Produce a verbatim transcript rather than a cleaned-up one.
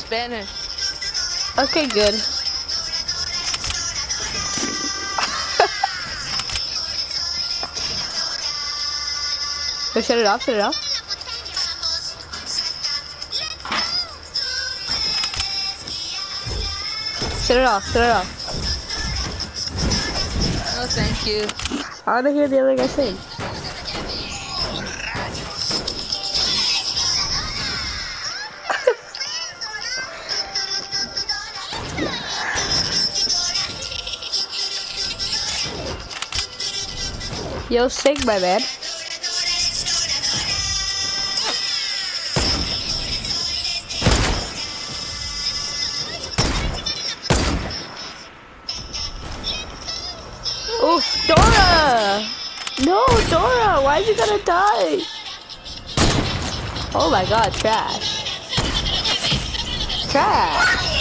Spanish. Okay, good. Go shut it off, shut it off. Shut it off, shut it off. No, thank you. I wanna hear the other guy sing. Yo, sing, my man. Oh, Dora! No, Dora, why'd you gonna die? Oh my god, trash. Trash.